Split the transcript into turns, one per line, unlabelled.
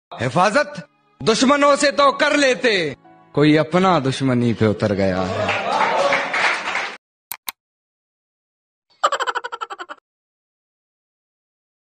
हिफाजत दुश्मनों से तो कर लेते, कोई अपना दुश्मनी पे उतर गया है।